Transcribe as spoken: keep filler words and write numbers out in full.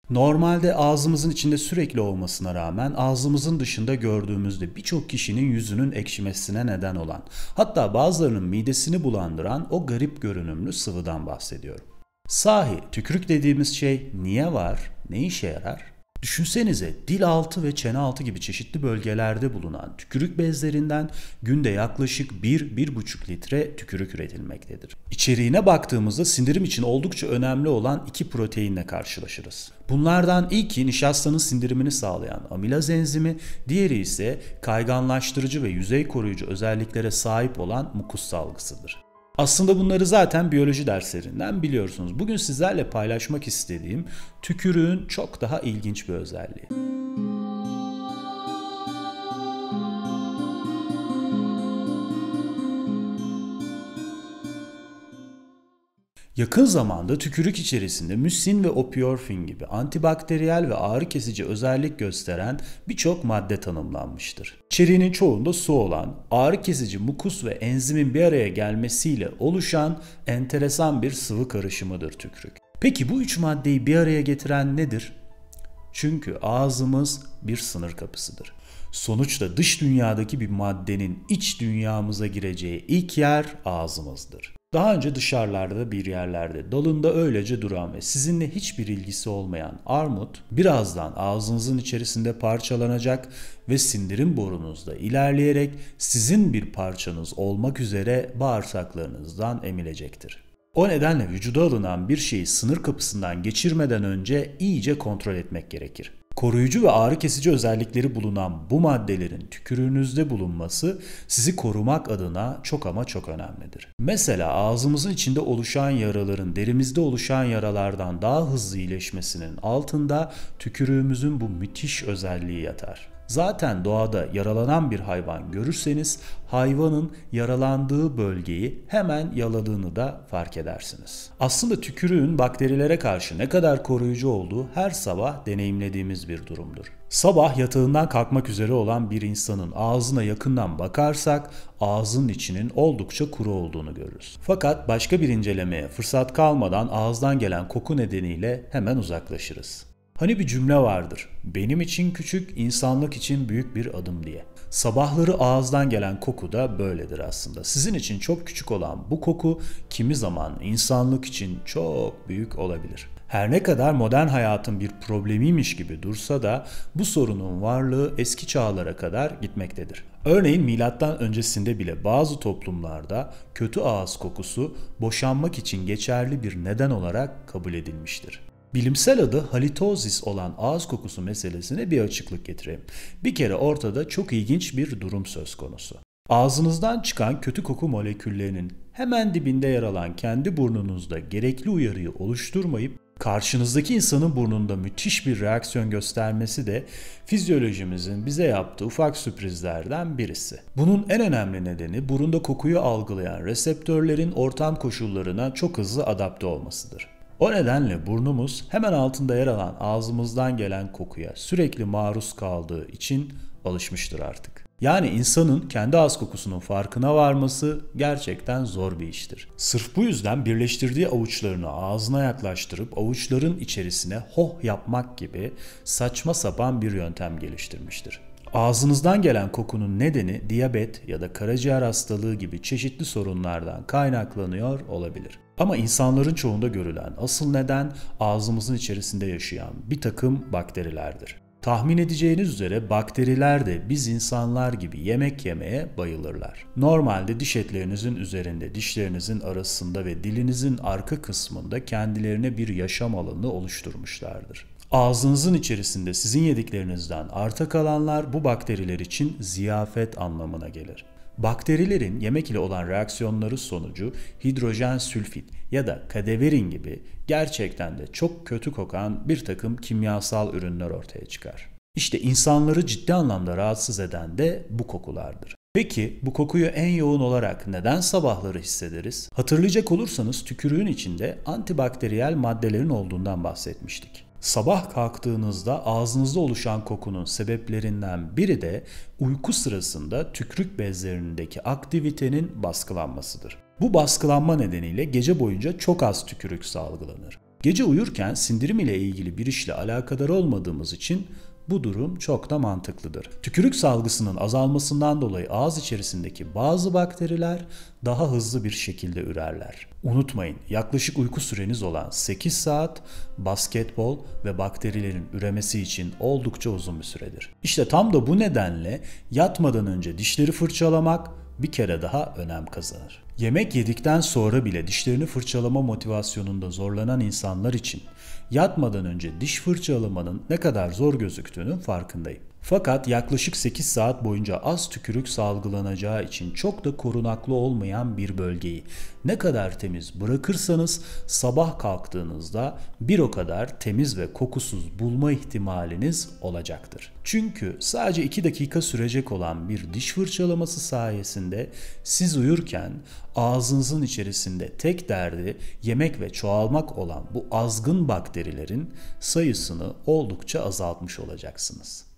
Normalde ağzımızın içinde sürekli olmasına rağmen ağzımızın dışında gördüğümüzde birçok kişinin yüzünün ekşimesine neden olan, hatta bazılarının midesini bulandıran o garip görünümlü sıvıdan bahsediyorum. Sahi tükürük dediğimiz şey niye var, ne işe yarar? Düşünsenize, dil altı ve çene altı gibi çeşitli bölgelerde bulunan tükürük bezlerinden günde yaklaşık bir bir buçuk litre tükürük üretilmektedir. İçeriğine baktığımızda sindirim için oldukça önemli olan iki proteinle karşılaşırız. Bunlardan ilki nişastanın sindirimini sağlayan amilaz enzimi, diğeri ise kayganlaştırıcı ve yüzey koruyucu özelliklere sahip olan mukus salgısıdır. Aslında bunları zaten biyoloji derslerinden biliyorsunuz. Bugün sizlerle paylaşmak istediğim tükürüğün çok daha ilginç bir özelliği. Yakın zamanda tükürük içerisinde müsin ve opiorfin gibi antibakteriyel ve ağrı kesici özellik gösteren birçok madde tanımlanmıştır. İçeriğinin çoğunda su olan, ağrı kesici mukus ve enzimin bir araya gelmesiyle oluşan enteresan bir sıvı karışımıdır tükürük. Peki bu üç maddeyi bir araya getiren nedir? Çünkü ağzımız bir sınır kapısıdır. Sonuçta dış dünyadaki bir maddenin iç dünyamıza gireceği ilk yer ağzımızdır. Daha önce dışarılarda bir yerlerde dalında öylece duran ve sizinle hiçbir ilgisi olmayan armut birazdan ağzınızın içerisinde parçalanacak ve sindirim borunuzda ilerleyerek sizin bir parçanız olmak üzere bağırsaklarınızdan emilecektir. O nedenle vücuda alınan bir şeyi sınır kapısından geçirmeden önce iyice kontrol etmek gerekir. Koruyucu ve ağrı kesici özellikleri bulunan bu maddelerin tükürüğünüzde bulunması sizi korumak adına çok ama çok önemlidir. Mesela ağzımızın içinde oluşan yaraların derimizde oluşan yaralardan daha hızlı iyileşmesinin altında tükürüğümüzün bu müthiş özelliği yatar. Zaten doğada yaralanan bir hayvan görürseniz hayvanın yaralandığı bölgeyi hemen yaladığını da fark edersiniz. Aslında tükürüğün bakterilere karşı ne kadar koruyucu olduğu her sabah deneyimlediğimiz bir durumdur. Sabah yatağından kalkmak üzere olan bir insanın ağzına yakından bakarsak ağzının içinin oldukça kuru olduğunu görürüz. Fakat başka bir incelemeye fırsat kalmadan ağızdan gelen koku nedeniyle hemen uzaklaşırız. Hani bir cümle vardır, benim için küçük, insanlık için büyük bir adım diye. Sabahları ağızdan gelen koku da böyledir aslında. Sizin için çok küçük olan bu koku kimi zaman insanlık için çok büyük olabilir. Her ne kadar modern hayatın bir problemiymiş gibi dursa da bu sorunun varlığı eski çağlara kadar gitmektedir. Örneğin milattan öncesinde bile bazı toplumlarda kötü ağız kokusu boşanmak için geçerli bir neden olarak kabul edilmiştir. Bilimsel adı halitozis olan ağız kokusu meselesine bir açıklık getireyim. Bir kere ortada çok ilginç bir durum söz konusu. Ağzınızdan çıkan kötü koku moleküllerinin hemen dibinde yer alan kendi burnunuzda gerekli uyarıyı oluşturmayıp karşınızdaki insanın burnunda müthiş bir reaksiyon göstermesi de fizyolojimizin bize yaptığı ufak sürprizlerden birisi. Bunun en önemli nedeni burunda kokuyu algılayan reseptörlerin ortam koşullarına çok hızlı adapte olmasıdır. O nedenle burnumuz hemen altında yer alan ağzımızdan gelen kokuya sürekli maruz kaldığı için alışmıştır artık. Yani insanın kendi ağız kokusunun farkına varması gerçekten zor bir iştir. Sırf bu yüzden birleştirdiği avuçlarını ağzına yaklaştırıp avuçların içerisine hoh yapmak gibi saçma sapan bir yöntem geliştirmiştir. Ağzınızdan gelen kokunun nedeni diyabet ya da karaciğer hastalığı gibi çeşitli sorunlardan kaynaklanıyor olabilir. Ama insanların çoğunda görülen asıl neden ağzımızın içerisinde yaşayan bir takım bakterilerdir. Tahmin edeceğiniz üzere bakteriler de biz insanlar gibi yemek yemeye bayılırlar. Normalde diş etlerinizin üzerinde, dişlerinizin arasında ve dilinizin arka kısmında kendilerine bir yaşam alanı oluşturmuşlardır. Ağzınızın içerisinde sizin yediklerinizden arta kalanlar bu bakteriler için ziyafet anlamına gelir. Bakterilerin yemek ile olan reaksiyonları sonucu hidrojen sülfit ya da kadeverin gibi gerçekten de çok kötü kokan bir takım kimyasal ürünler ortaya çıkar. İşte insanları ciddi anlamda rahatsız eden de bu kokulardır. Peki bu kokuyu en yoğun olarak neden sabahları hissederiz? Hatırlayacak olursanız tükürüğün içinde antibakteriyel maddelerin olduğundan bahsetmiştik. Sabah kalktığınızda ağzınızda oluşan kokunun sebeplerinden biri de uyku sırasında tükürük bezlerindeki aktivitenin baskılanmasıdır. Bu baskılanma nedeniyle gece boyunca çok az tükürük salgılanır. Gece uyurken sindirim ile ilgili bir işle alakadar olmadığımız için bu durum çok da mantıklıdır. Tükürük salgısının azalmasından dolayı ağız içerisindeki bazı bakteriler daha hızlı bir şekilde ürerler. Unutmayın, yaklaşık uyku süreniz olan sekiz saat basketbol ve bakterilerin üremesi için oldukça uzun bir süredir. İşte tam da bu nedenle yatmadan önce dişleri fırçalamak bir kere daha önem kazanır. Yemek yedikten sonra bile dişlerini fırçalama motivasyonunda zorlanan insanlar için yatmadan önce diş fırçalamanın ne kadar zor gözüktüğünün farkındayım. Fakat yaklaşık sekiz saat boyunca az tükürük salgılanacağı için çok da korunaklı olmayan bir bölgeyi ne kadar temiz bırakırsanız sabah kalktığınızda bir o kadar temiz ve kokusuz bulma ihtimaliniz olacaktır. Çünkü sadece iki dakika sürecek olan bir diş fırçalaması sayesinde siz uyurken ağzınızın içerisinde tek derdi yemek ve çoğalmak olan bu azgın bakterilerin sayısını oldukça azaltmış olacaksınız.